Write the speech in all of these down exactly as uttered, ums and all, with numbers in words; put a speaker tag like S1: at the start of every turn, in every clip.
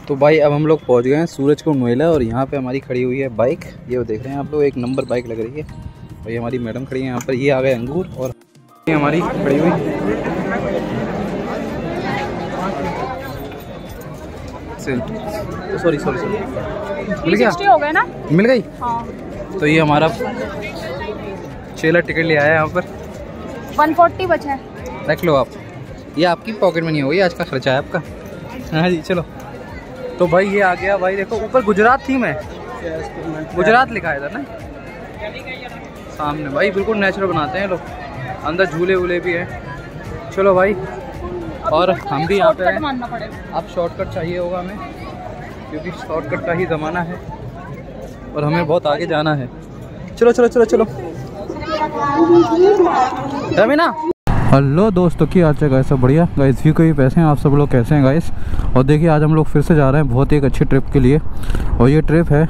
S1: तो भाई अब हम लोग पहुंच गए हैं सूरजकुंड मेला और यहाँ पे हमारी खड़ी हुई है बाइक। ये वो देख रहे हैं आप लोग, एक नंबर बाइक लग रही है। और ये हमारी मैडम खड़ी है यहाँ पर। ये आ गए अंगूर और ये हमारी खड़ी हुई सॉरी सॉरी सॉरी मिल गया
S2: हो गए ना
S1: मिल गई
S2: हाँ।
S1: तो ये हमारा चेला टिकट ले आया है यहाँ पर।
S2: वन फोर्टी बचा है,
S1: रख लो आप, ये आपकी पॉकेट में नहीं होगी, आज का खर्चा है आपका। हाँ जी चलो। तो भाई ये आ गया भाई, देखो ऊपर गुजरात थी, मैं गुजरात लिखा है इधर ना सामने। भाई बिल्कुल नेचुरल बनाते हैं लोग, अंदर झूले वूले भी हैं। चलो भाई, और हम भी यहाँ पे हैं। अब शॉर्टकट चाहिए होगा हमें, क्योंकि शॉर्टकट का ही ज़माना है और हमें बहुत आगे जाना है। चलो चलो चलो चलो रमीना। हेलो दोस्तों, की हाल चाल गाइस? सब बढ़िया गाइस, व्यू के भी पैसे हैं। आप सब लोग कैसे हैं गाइस? और देखिए आज हम लोग फिर से जा रहे हैं बहुत ही एक अच्छी ट्रिप के लिए। और ये ट्रिप है,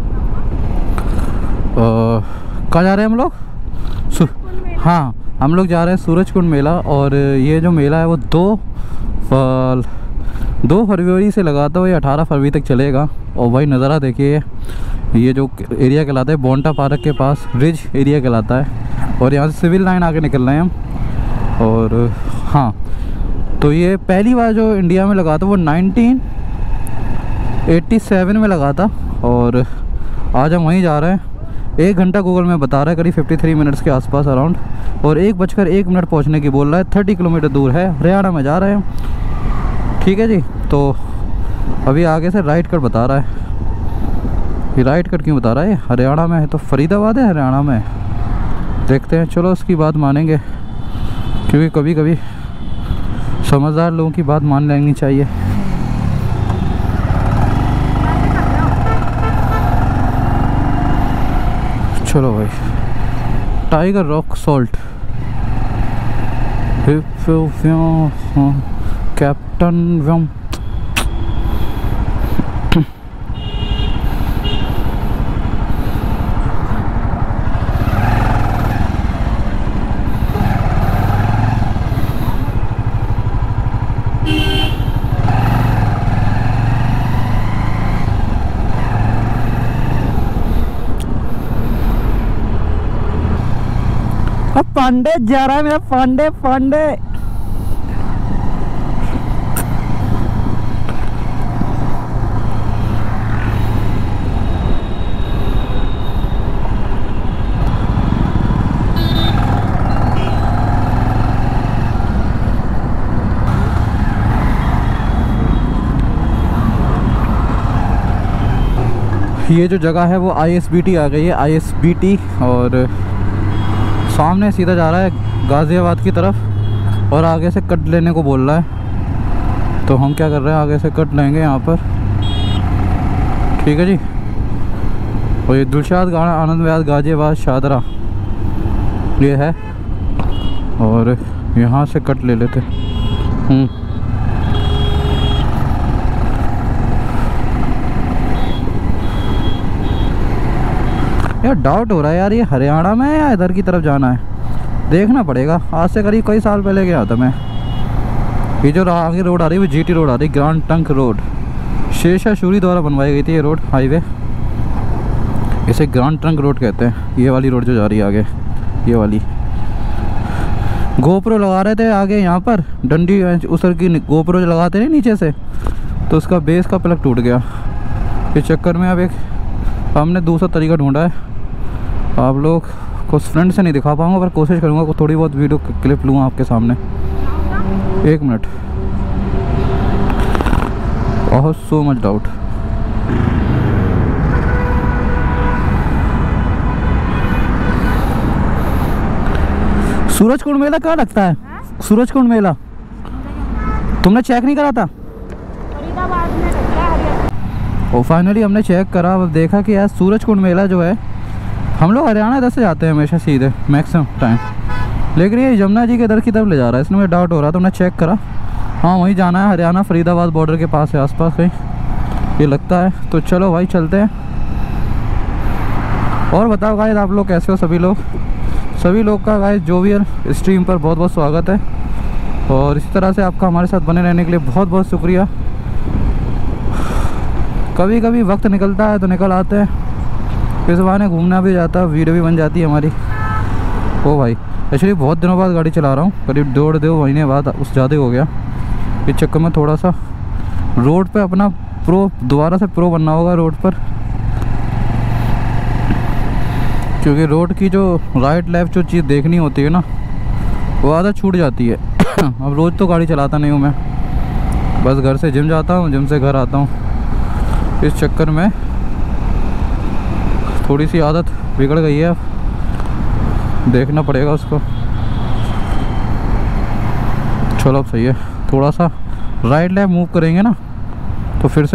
S1: कहाँ जा रहे हैं हम लोग? हाँ, हम लोग जा रहे हैं सूरजकुंड मेला। और ये जो मेला है वो दो दो फरवरी से लगाता हुआ ये अठारह फरवरी तक चलेगा। और भाई नज़ारा देखिए, ये जो एरिया कहलाता है बोंटा पार्क के पास रिज एरिया कहलाता है। और यहाँ से सिविल लाइन आके निकल रहे हैं हम। और हाँ, तो ये पहली बार जो इंडिया में लगा था वो नाइनटीन एटी सेवन में लगा था। और आज हम वहीं जा रहे हैं। एक घंटा गूगल में बता रहा है, करीब तिरेपन मिनट्स के आसपास अराउंड। और एक बजकर एक मिनट पहुंचने की बोल रहा है। तीस किलोमीटर दूर है, हरियाणा में जा रहे हैं। ठीक है जी। तो अभी आगे से राइट कट बता रहा है। ये राइट कट क्यों बता रहा है? हरियाणा में है तो फरीदाबाद है हरियाणा में। देखते हैं, चलो उसकी बात मानेंगे, क्योंकि कभी कभी समझदार लोगों की बात मान लेनी चाहिए। चलो भाई, tiger rock salt captain Vyom. Pandey जा रहा है मेरा, पांडे पांडे। ये जो जगह है वो आई एस बी टी आ गई है, आई एस बी टी। और सामने सीधा जा रहा है गाज़ियाबाद की तरफ और आगे से कट लेने को बोल रहा है। तो हम क्या कर रहे हैं, आगे से कट लेंगे यहाँ पर। ठीक है जी। और ये दिलशाद गाना आनंद विहार गाज़ियाबाद शादरा ये है। और यहाँ से कट ले लेते। हम्म यार डाउट हो रहा है यार, ये हरियाणा में या इधर की तरफ जाना है, देखना पड़ेगा। आज से करीब कई साल पहले गया था मैं। ये जो आगे रोड आ रही है वो जीटी रोड आ रही है, grand trunk road. Shershah Suri द्वारा बनवाई गई थी ये रोड, हाईवे। इसे ग्रांड ट्रंक रोड कहते हैं। ये वाली रोड जो जा रही है आगे, ये वाली। गोप्रो लगा रहे थे आगे यहाँ पर, डंडी उसर की गोप्रो जो लगाते हैं नीचे से, तो उसका बेस का प्लग टूट गया। इस चक्कर में अब एक हमने दूसरा तरीका ढूंढा है। आप लोग को फ्रंट से नहीं दिखा पाऊंगा, पर कोशिश करूंगा को थोड़ी बहुत वीडियो क्लिप लूँगा आपके सामने। एक मिनट। Oh so much doubt. Surajkund मेला कहाँ लगता है? सूरजकुंड मेला तुमने चेक नहीं करा था?
S2: फरीदाबाद में लगता है हरियाणा।
S1: और फाइनली हमने चेक करा, अब देखा कि यार सूरजकुंड मेला जो है, हम लोग हरियाणा इधर से जाते हैं हमेशा सीधे मैक्सिमम टाइम, लेकिन ये यमुना जी के इधर की तरफ ले जा रहा है। इसमें मुझे डाउट हो रहा था, हमने चेक करा, हाँ वहीं जाना है, हरियाणा फरीदाबाद बॉर्डर के पास है, आसपास कहीं ये लगता है। तो चलो भाई चलते हैं। और बताओ गाइस आप लोग कैसे हो? सभी लोग सभी लोग का गाइस जो भी है स्ट्रीम पर बहुत बहुत स्वागत है। और इसी तरह से आपका हमारे साथ बने रहने के लिए बहुत बहुत शुक्रिया। कभी कभी वक्त निकलता है तो निकल आते हैं, इस बहाने घूमना भी जाता है, वीडियो भी बन जाती है हमारी। ओ भाई एक्चुअली बहुत दिनों बाद गाड़ी चला रहा हूँ, करीब डेढ़ दो महीने बाद, उस ज़्यादा हो गया। इस चक्कर में थोड़ा सा रोड पे अपना प्रो दोबारा से प्रो बनना होगा रोड पर, क्योंकि रोड की जो राइट लेफ्ट जो चीज़ देखनी होती है ना, वो आधा छूट जाती है। अब रोज़ तो गाड़ी चलाता नहीं हूँ मैं, बस घर से जिम जाता हूँ, जिम से घर आता हूँ। इस चक्कर में थोड़ी सी आदत बिगड़ गई है, अब देखना पड़ेगा उसको। चलो अब सही है, थोड़ा सा राइट लेफ्ट मूव करेंगे ना तो फिर से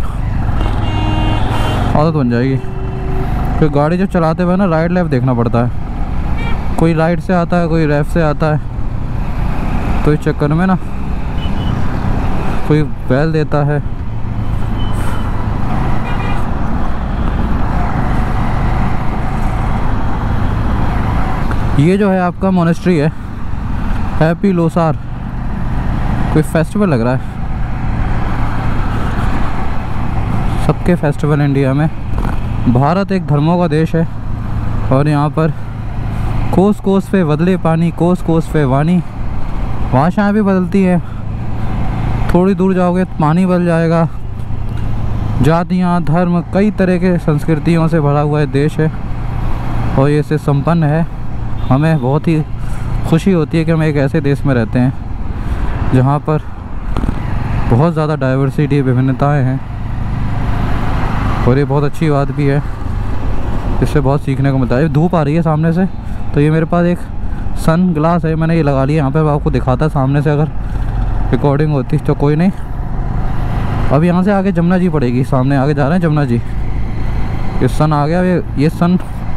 S1: आदत बन जाएगी। फिर गाड़ी जब चलाते हुए ना राइट लेफ्ट देखना पड़ता है, कोई राइट से आता है कोई लेफ्ट से आता है, तो इस चक्कर में ना कोई बैल देता है। ये जो है आपका मोनेस्ट्री है, हैप्पी लोसार, कोई फेस्टिवल लग रहा है। सबके फेस्टिवल इंडिया में, भारत एक धर्मों का देश है और यहाँ पर कोस कोस पे बदले पानी, कोस कोस पे वाणी, भाषाएँ भी बदलती हैं। थोड़ी दूर जाओगे तो पानी बदल जाएगा। जातियाँ धर्म कई तरह के संस्कृतियों से भरा हुआ देश है और ये से संपन्न है। हमें बहुत ही खुशी होती है कि हम एक ऐसे देश में रहते हैं जहाँ पर बहुत ज़्यादा डाइवर्सिटी, विभिन्नताएं हैं, और ये बहुत अच्छी बात भी है, इससे बहुत सीखने को मिलता है। धूप आ रही है सामने से, तो ये मेरे पास एक सन ग्लास है, मैंने ये लगा लिया यहाँ पे, आपको दिखाता सामने से अगर रिकॉर्डिंग होती तो कोई नहीं। अब यहाँ से आगे जमुना जी पड़ेगी, सामने आगे जा रहे हैं जमुना जी। ये सन आ गया, ये ये सन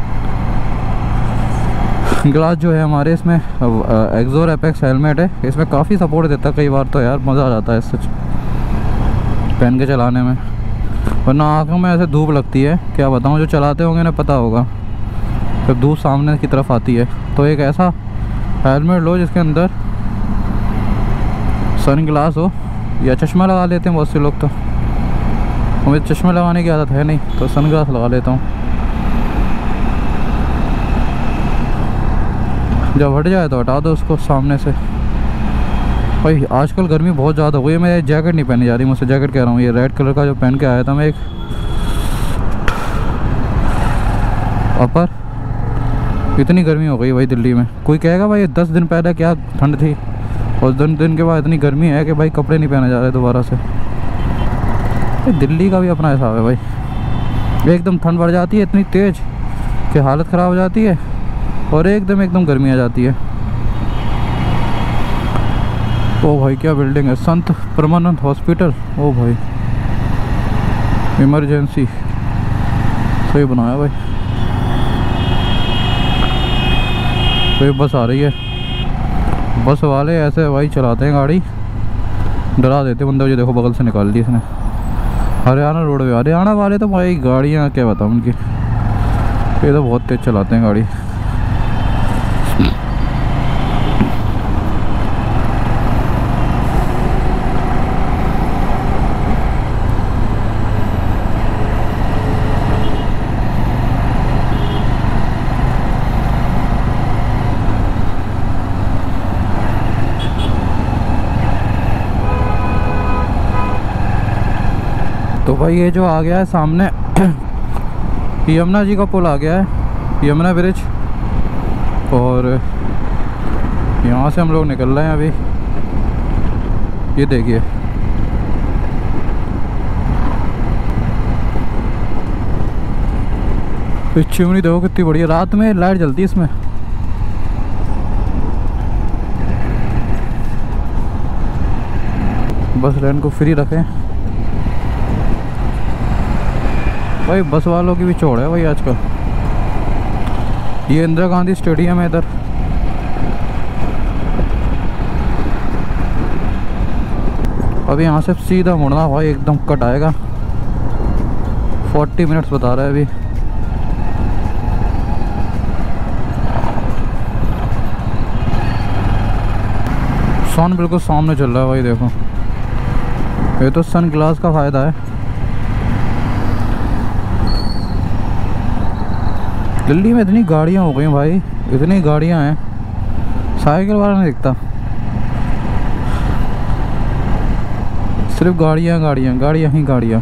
S1: ग्लास जो है हमारे इसमें एक्सोर एपेक्स हेलमेट है, इसमें काफ़ी सपोर्ट देता है। कई बार तो यार मज़ा आ जाता है सच पहन के चलाने में, वरना आँखों में ऐसे धूप लगती है, क्या बताऊँ, जो चलाते होंगे ना पता होगा जब धूप सामने की तरफ आती है। तो एक ऐसा हेलमेट लो जिसके अंदर सन ग्लास हो, या चश्मा लगा लेते हैं बहुत से लोग, तो मुझे चश्मा लगाने की आदत है नहीं तो सन ग्लास लगा लेता हूँ। जब हट जाए तो हटा दो उसको सामने से। भाई आजकल गर्मी बहुत ज़्यादा हो गई है, मैं जैकेट नहीं पहनी जा रही, मुझसे जैकेट कह रहा हूँ, ये रेड कलर का जो पहन के आया था मैं एक अपर। इतनी गर्मी हो गई भाई दिल्ली में, कोई कहेगा भाई दस दिन पहले क्या ठंड थी, और दिन दिन के बाद इतनी गर्मी है कि भाई कपड़े नहीं पहने जा रहे दोबारा से। दिल्ली का भी अपना हिसाब है भाई, एकदम ठंड बढ़ जाती है इतनी तेज़ कि हालत ख़राब हो जाती है, और एकदम एकदम गर्मी आ जाती है। ओ भाई क्या बिल्डिंग है, संत परमानंद हॉस्पिटल। ओ भाई इमरजेंसी सही बनाया भाई। तो बस आ रही है, बस वाले ऐसे भाई चलाते हैं गाड़ी, डरा देते बंदे। जो देखो बगल से निकाल दी इसने, हरियाणा रोड पे। हरियाणा वाले तो भाई गाड़ियाँ क्या बताऊँ उनकी, ये तो बहुत तेज़ चलाते हैं गाड़ी। तो भाई ये जो आ गया है सामने यमुना जी का पुल आ गया है, यमुना ब्रिज, और यहाँ से हम लोग निकल रहे हैं अभी। ये देखिए चिमनी देखो कितनी बढ़िया, रात में लाइट जलती है इसमें। बस लाइन को फ्री रखें भाई, बस वालों की भी चौड़ है भाई आजकल। ये इंदिरा गांधी स्टेडियम है इधर, अब यहाँ से सीधा मुड़ना भाई, एकदम कट आएगा। चालीस मिनट्स बता रहा है अभी। सन बिल्कुल सामने चल रहा है भाई, देखो ये तो सन ग्लास का फ़ायदा है। दिल्ली में इतनी गाड़ियाँ हो गई भाई, इतनी गाड़ियाँ हैं, साइकिल वाला नहीं दिखता, सिर्फ गाड़ियाँ गाड़ियाँ गाड़ियाँ ही गाड़ियाँ।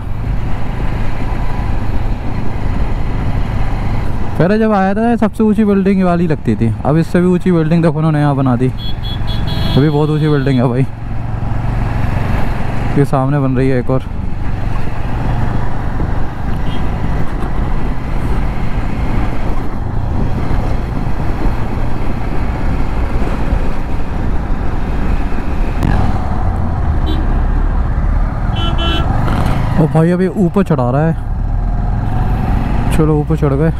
S1: पहले जब आया था सबसे ऊंची बिल्डिंग वाली लगती थी, अब इससे भी ऊंची बिल्डिंग देखो उन्होंने यहाँ बना दी। अभी बहुत ऊंची बिल्डिंग है भाई, ये सामने बन रही है एक और। और भाई अभी ऊपर चढ़ा रहा है, चलो ऊपर चढ़ गए।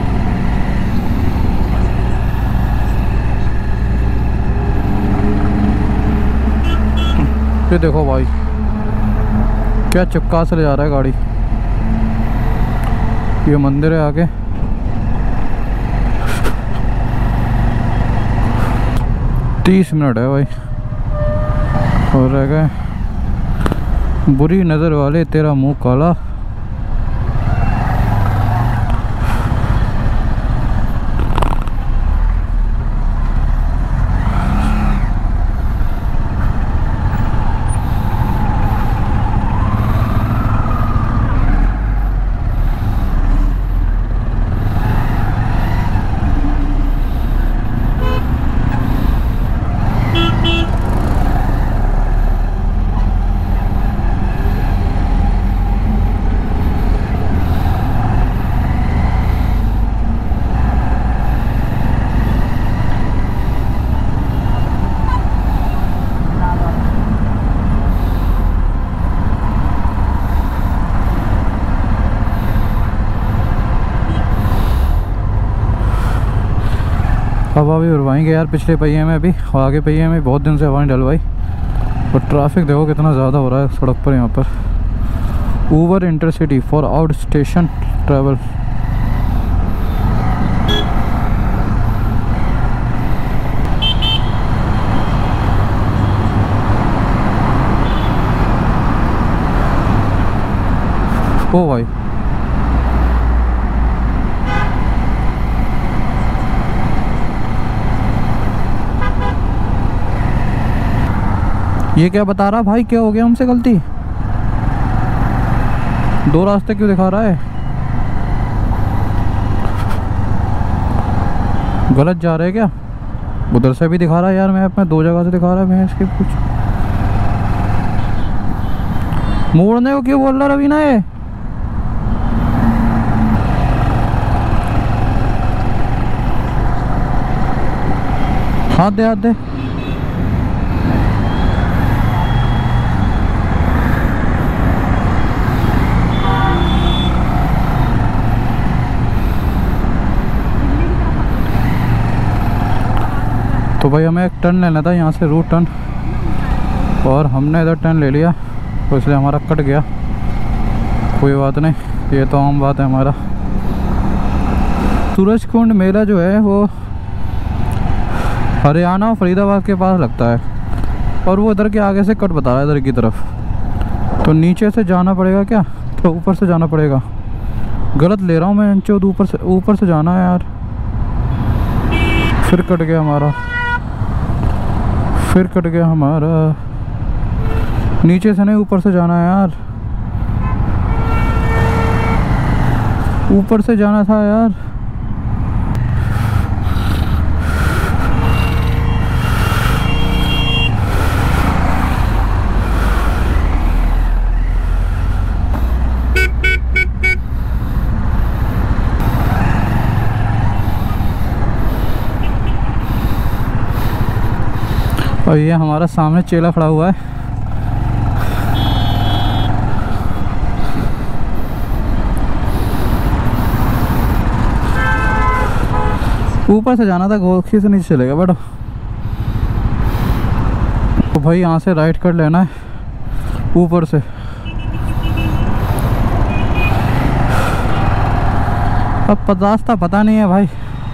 S1: ये देखो भाई क्या चिपका से ले जा रहा है गाड़ी। ये मंदिर है आगे, तीस मिनट है भाई और रह गए। बुरी नज़र वाले तेरा मुंह काला। हवा भी उड़वाएंगे यार पिछले पहिए में, अभी आगे पहिए में बहुत दिन से हवा नहीं डलवाई। और ट्रैफिक देखो कितना ज़्यादा हो रहा है सड़क पर यहाँ पर। Uber intercity for outstation travel. ओ भाई ये क्या बता रहा भाई, क्या हो गया हमसे गलती? दो रास्ते क्यों दिखा रहा है? गलत जा रहे हैं क्या? उधर से भी दिखा रहा है यार, मैप में दो जगह से दिखा रहा है। मैं इसके कुछ मोड़ने को क्यों बोल रहा रवीना? ये हाथ दे, हाथ दे। तो भाई हमें एक टर्न लेना था यहाँ से, रूट टर्न, और हमने इधर टर्न ले लिया तो इसलिए हमारा कट गया। कोई बात नहीं, ये तो आम बात है हमारा। सूरज कुंड मेला जो है वो हरियाणा फरीदाबाद के पास लगता है, और वो इधर के आगे से कट बता रहा है इधर की तरफ। तो नीचे से जाना पड़ेगा क्या? तो ऊपर से जाना पड़ेगा। गलत ले रहा हूँ मैं, नीचे ऊपर से ऊपर से जाना है यार। फिर कट गया हमारा, फिर कट गया हमारा। नीचे से नहीं ऊपर से जाना है यार, ऊपर से जाना था यार। और ये हमारा सामने चेला खड़ा हुआ है। ऊपर से जाना था, गोरखी से नहीं चलेगा बैठो। तो भाई यहाँ से राइट कर लेना है ऊपर से। अब पचास था पता नहीं है भाई।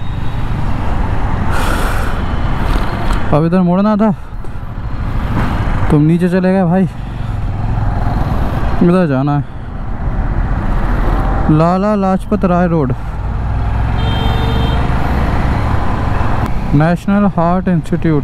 S1: अब इधर मुड़ना था, तुम नीचे चले गए भाई। इधर जाना है, Lala Lajpat Rai road. National heart institute.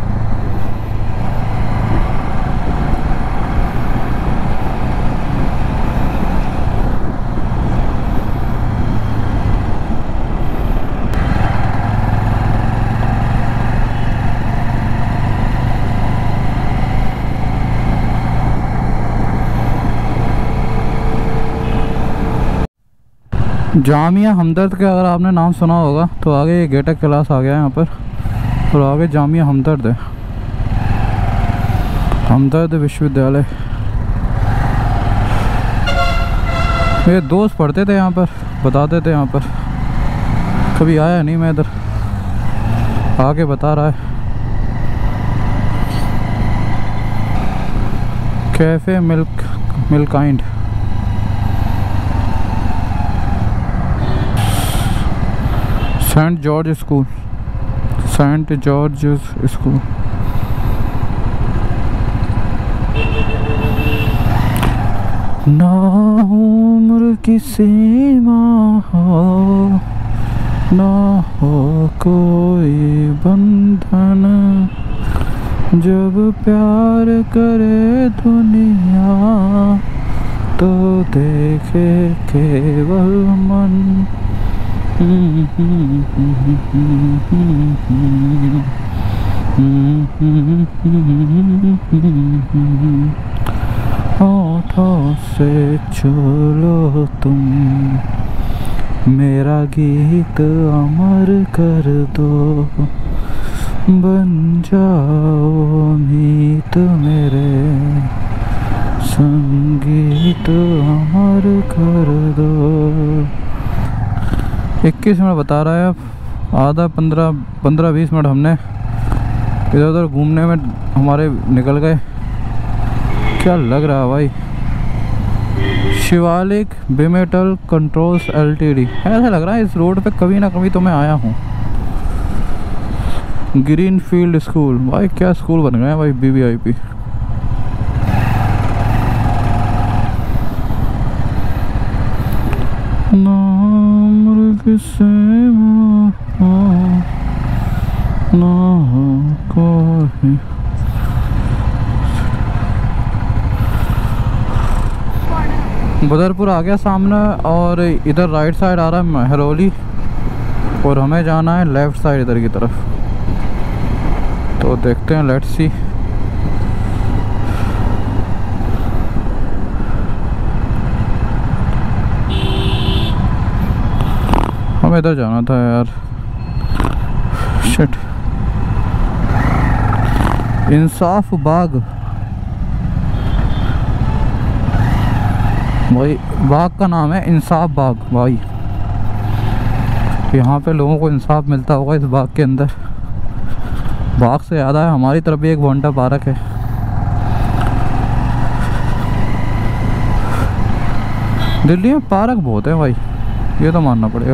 S1: Jamia Hamdard का अगर आपने नाम सुना होगा तो आगे ये गेटक क्लास आ गया है यहाँ पर, और आगे जामिया हमदर्द है, हमदर्द विश्वविद्यालय। मेरे दोस्त पढ़ते थे यहाँ पर, बताते थे यहाँ पर, कभी आया नहीं मैं इधर, आगे बता रहा है। कैफ़े मिल्क मिल्काइंड। Saint George school, Saint George school. ना उम्र की सीमा हो, ना हो कोई बंधन, जब प्यार करे दुनिया तो देखे केवल मन। होठों से छू लो तुम, मेरा गीत अमर कर दो, बन जाओ मीत मेरे, संगीत अमर कर दो। इक्कीस मिनट बता रहा है, अब आधा पंद्रह पंद्रह बीस मिनट हमने इधर उधर घूमने में हमारे निकल गए। क्या लग रहा है भाई, शिवालिक बिमेटल कंट्रोल्स एलटीडी, ऐसा लग रहा है इस रोड पे कभी ना कभी तो मैं आया हूँ। ग्रीन फील्ड स्कूल, भाई क्या स्कूल बन गए हैं भाई, बीबीआईपी। किसे ना कोई। बदरपुर आ गया सामने, और इधर राइट साइड आ रहा है महरौली, और हमें जाना है लेफ्ट साइड इधर की तरफ। तो देखते हैं, लेट्स सी। हमें इधर जाना था यार, शिट। इंसाफ बाग, भाई बाग का नाम है इंसाफ बाग भाई। यहाँ पे लोगों को इंसाफ मिलता होगा इस बाग के अंदर। बाग से याद आया, हमारी तरफ भी एक बोंटा पार्क है। दिल्ली में पार्क बहुत है भाई, ये तो मानना पड़ेगा।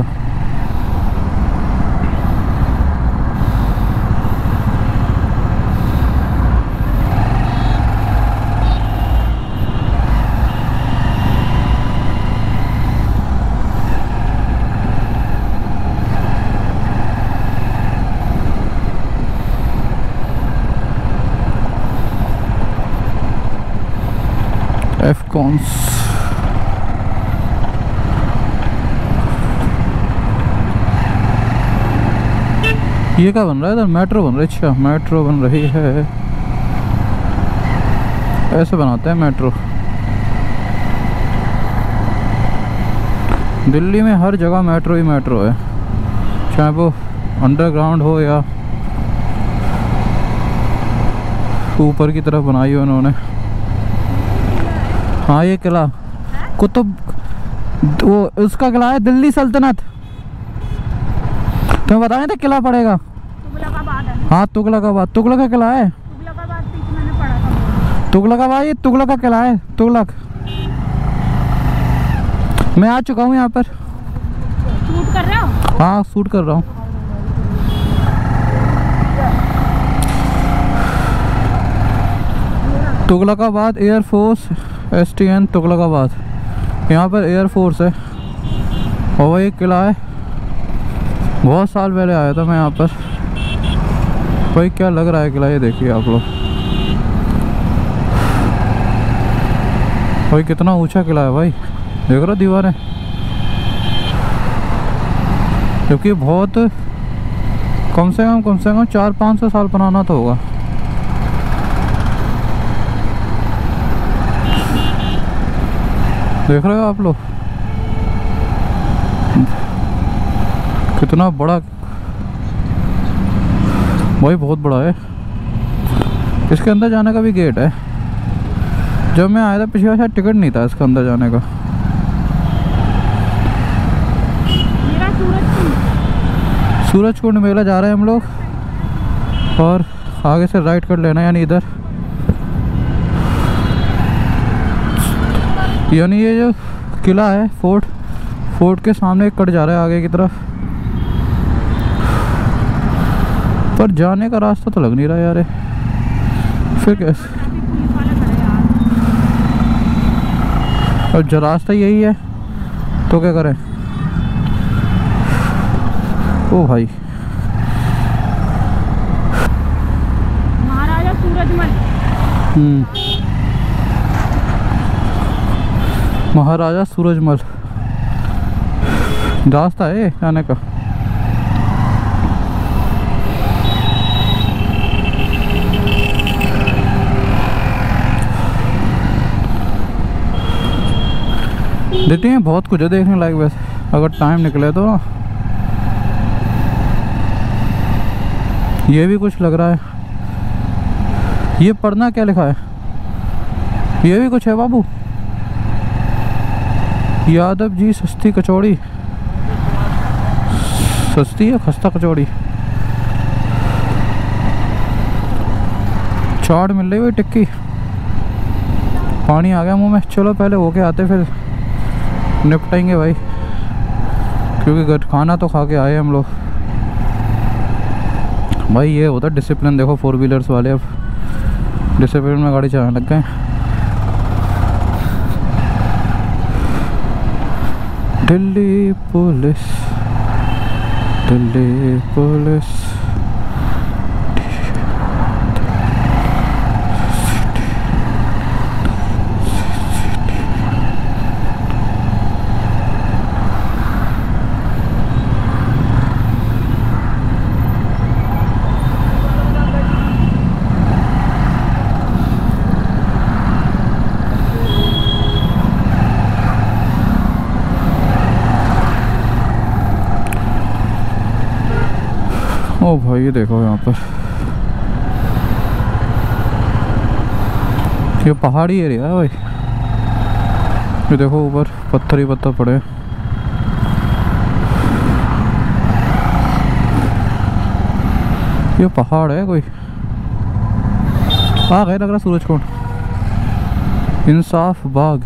S1: एफकॉन्स, ये क्या बन रहा है इधर? मेट्रो बन रही है। अच्छा, मेट्रो बन रही है, ऐसे बनाते हैं मेट्रो। दिल्ली में हर जगह मेट्रो ही मेट्रो है, चाहे वो अंडरग्राउंड हो या ऊपर की तरफ बनाई हो उन्होंने। हाँ, ये किला कुतुब, वो उसका किला है, दिल्ली सल्तनत। तुम्हें बताया था किला पड़ेगा,
S2: तुगलकाबाद है।
S1: हाँ तुगलकाबाद, तुगलक का किला है।
S2: तुगलकाबाद पीछे मैंने पढ़ा था।
S1: तुगलकाबाद, ये तुगलक का किला है, तुगलक। मैं आ चुका हूँ यहाँ पर।
S2: शूट कर रहे हो?
S1: हाँ, शूट कर रहा हूँ। Tughlakabad air force, S T N Tughlakabad, यहाँ पर एयरफोर्स है। और वही किला है, बहुत साल पहले आया था मैं यहाँ पर। भाई क्या लग रहा है किला, ये देखिए आप लोग। भाई कितना ऊंचा किला है भाई, देख रहे हो दीवारें, जबकि बहुत कम से कम कम से कम चार पाँच सौ साल पुराना तो होगा। देख रहे हो आप लोग कितना बड़ा भाई, बहुत बड़ा है। इसके अंदर जाने का भी गेट है। जब मैं आया था पिछली बार शायद टिकट नहीं था इसके अंदर जाने का।
S2: मेरा सूरज
S1: सूरज कुंड मेला जा रहे हैं हम लोग, और आगे से राइट कर लेना, यानी इधर, यानी ये जो किला है फोर्ट, फोर्ट के सामने कट जा रहा है आगे की तरफ। पर जाने का रास्ता तो लग नहीं रहा यार, फिर कैसे? और जो रास्ता यही है तो क्या करें? ओ भाई,
S2: महाराजा सूरजमल।
S1: हम्म, महाराजा सूरजमल रास्ता है जाने का। देखते हैं, बहुत कुछ है देखने लायक वैसे, अगर टाइम निकले तो। ये भी कुछ लग रहा है। ये पढ़ना क्या लिखा है? ये भी कुछ है बाबू। यादव जी सस्ती कचौड़ी, सस्ती है खस्ता कचौड़ी, चाट मिल रही है टिक्की। पानी आ गया मुंह में। चलो पहले होके आते फिर निपटाएंगे भाई, क्योंकि घर खाना तो खा के आए हम लोग भाई। ये होता है डिसिप्लिन। देखो फोर व्हीलर्स वाले अब डिसिप्लिन में गाड़ी चलाने लग गए। दिल्ली पुलिस, दिल्ली पुलिस, ओ भाई ये देखो यहाँ पर, ये पहाड़ी एरिया है भाई। ये देखो ऊपर पत्थर ही पत्थर पड़े। ये पहाड़ है कोई। आ गए लग रहा सूरज कुंड, इंसाफ बाग,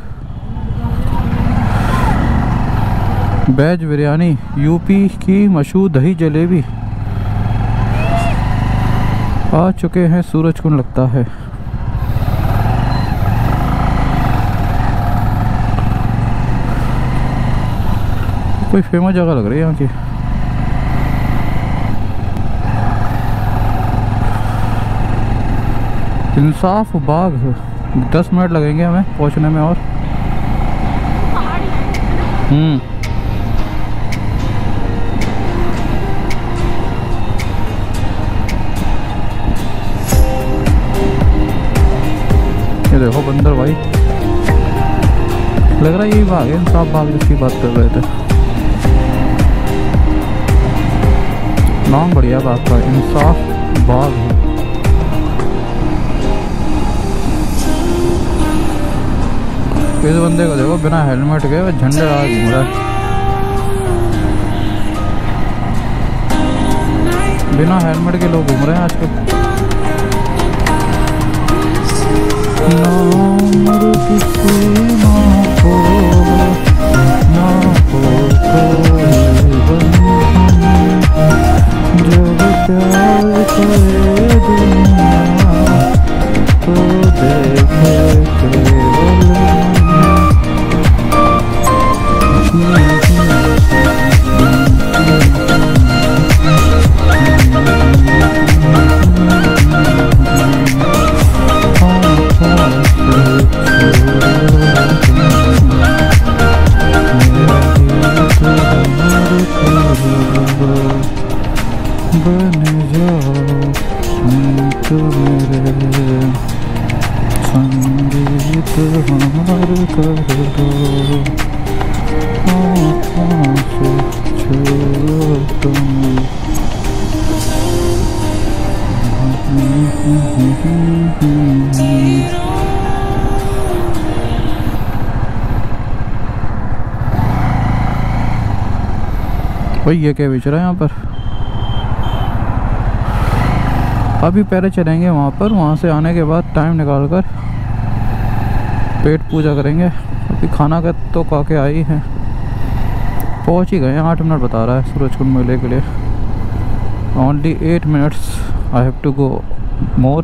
S1: वेज बिरयानी, यूपी की मशहूर दही जलेबी। आ चुके हैं सूरज कुंड लगता है। कोई फेमस जगह लग रही है यहाँ की। इंसाफ बाग। दस मिनट लगेंगे हमें पहुँचने में। और हम्म ये देखो बंदर भाई, लग रहा है यही बाग है, इंसाफ बाग जिसकी बात कर रहे थे। नाम बढ़िया बाग का, इंसाफ बाग है। इस बंदे को देखो बिना हेलमेट के वो झंडे आ घूम रहा है। बिना हेलमेट के लोग घूम रहे हैं आजकल। भाई ये क्या बेच रहा है यहाँ पर। अभी पहले चलेंगे वहाँ पर, वहाँ से आने के बाद टाइम निकाल कर पेट पूजा करेंगे। अभी खाना का तो खा के आई है, पहुँच ही गए। आठ मिनट बता रहा है सूरजकुंड मेले के लिए। Only eight minutes I have to go more.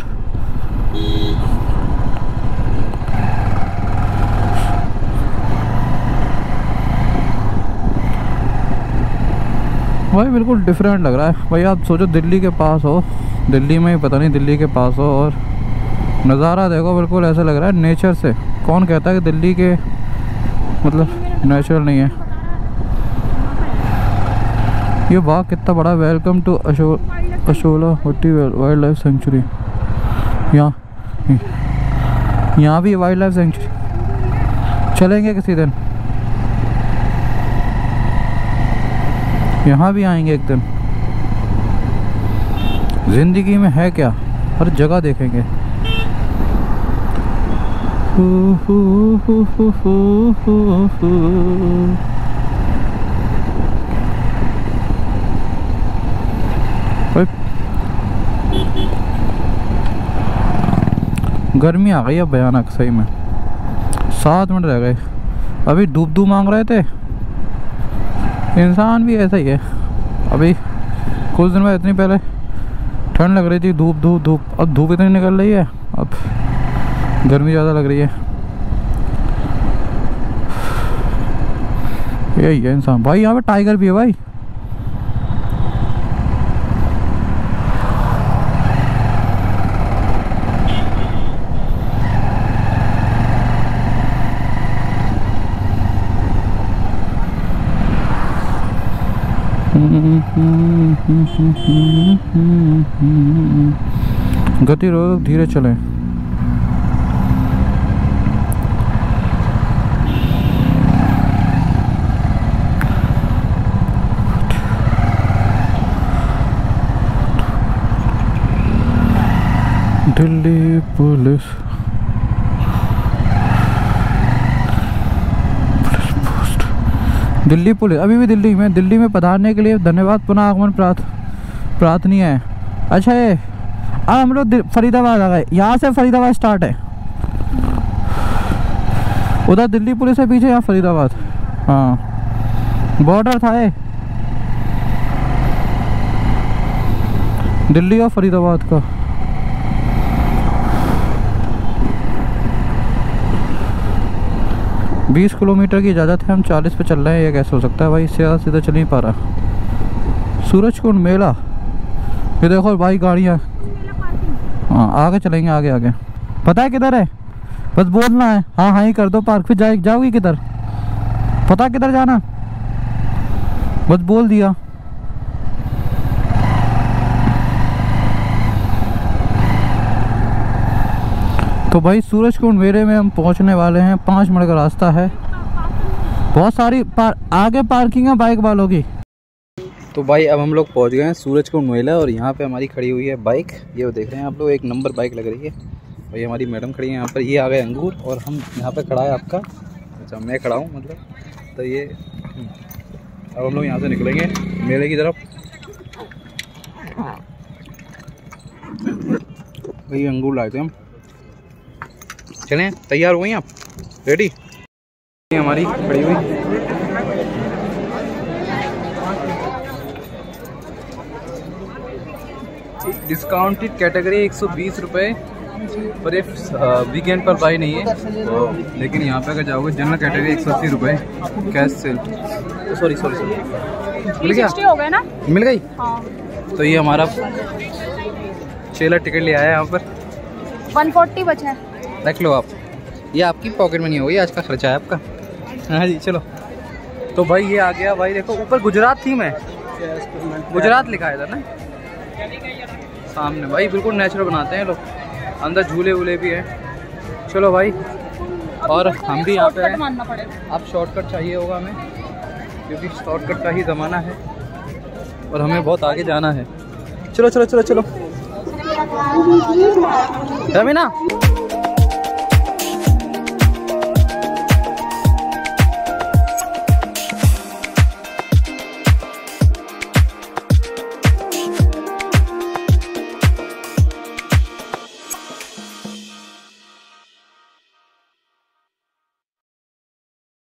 S1: भाई बिल्कुल डिफरेंट लग रहा है। भाई आप सोचो दिल्ली के पास हो, दिल्ली में ही पता नहीं दिल्ली के पास हो, और नज़ारा देखो बिल्कुल ऐसा लग रहा है नेचर से। कौन कहता है कि दिल्ली के मतलब नेचुरल नहीं है। ये बाग कितना बड़ा। वेलकम टू अशो अशोला होटी वाइल्ड लाइफ सेंचुरी। यहाँ यहाँ भी वाइल्ड लाइफ सेंचुरी। चलेंगे किसी दिन, यहाँ भी आएंगे एक दिन। जिंदगी में है क्या, हर जगह देखेंगे। हु हु हु हु हु हु हु। गर्मी आ गई है भयानक सही में। सात मिनट रह गए, अभी धूप धूप मांग रहे थे। इंसान भी ऐसा ही है। अभी कुछ दिन में इतनी पहले ठंड लग रही थी, धूप धूप धूप, अब धूप इतनी निकल रही है, अब गर्मी ज़्यादा लग रही है। यही है इंसान। भाई यहाँ पे टाइगर भी है भाई। गति रोक, धीरे चलें। दिल्ली पुलिस दिल्ली पुलिस अभी भी दिल्ली में दिल्ली में पधारने के लिए धन्यवाद, पुनः आगमन प्रार्थ प्रार्थनीय है। अच्छा ये अब हम लोग फरीदाबाद आ गए। यहाँ से फरीदाबाद स्टार्ट है, उधर दिल्ली पुलिस है पीछे, यहाँ फरीदाबाद। हाँ बॉर्डर था ये दिल्ली और फरीदाबाद का। बीस किलोमीटर की इजाज़त है, हम चालीस पे चल रहे हैं। ये कैसे हो सकता है भाई, सीधा सीधा चल नहीं पा रहा। सूरजकुंड मेला, ये देखो भाई गाड़ियाँ। हाँ आगे चलेंगे, आगे आगे। पता है किधर है, बस बोलना है। हाँ हाँ ही कर दो पार्क। फिर जाए जाओगी किधर, पता किधर जाना, बस बोल दिया। तो भाई सूरजकुंड मेले में हम पहुंचने वाले हैं। पाँच मिनट का रास्ता है। बहुत सारी पार, आगे पार्किंग है बाइक वालों की। तो भाई अब हम लोग पहुंच गए हैं सूरजकुंड मेला, और यहाँ पे हमारी खड़ी हुई है बाइक। ये देख रहे हैं आप लोग, एक नंबर बाइक लग रही है। और ये हमारी मैडम खड़ी है यहाँ पर। ये आ गए अंगूर, और हम यहाँ पे खड़ा है आपका, अच्छा मैं खड़ा हूँ मतलब। तो ये अब हम लोग यहाँ से निकलेंगे मेले की तरफ। भाई अंगूर लाए थे हम। चलें, तैयार हो गई आप, रेडी? हमारी खड़ी हुई डिस्काउंटेड कैटेगरी एक सौ बीस रुपये, पर ये वीकेंड पर बाई नहीं है। तो लेकिन यहाँ पे अगर जाओगे जनरल कैटेगरी एक सौ अस्सी रुपये cash sale. Sorry sorry sorry मिल गया,
S2: हो गए ना,
S1: मिल गई।
S2: हाँ।
S1: तो ये हमारा चेला टिकट ले आया यहाँ पर।
S2: एक सौ चालीस बचा है,
S1: रख लो आप, ये आपकी पॉकेट मनी होगी, आज का खर्चा है आपका। हाँ जी चलो। तो भाई ये आ गया भाई, देखो ऊपर गुजरात थीम है, गुजरात लिखा है इधर ना सामने। भाई बिल्कुल नेचुरल बनाते हैं लोग, अंदर झूले वूले भी हैं। चलो भाई, और हम भी यहाँ पे हैं। अब शॉर्टकट चाहिए होगा हमें, क्योंकि शॉर्टकट का ही ज़माना है और हमें बहुत आगे जाना है। चलो चलो चलो चलो रवीना।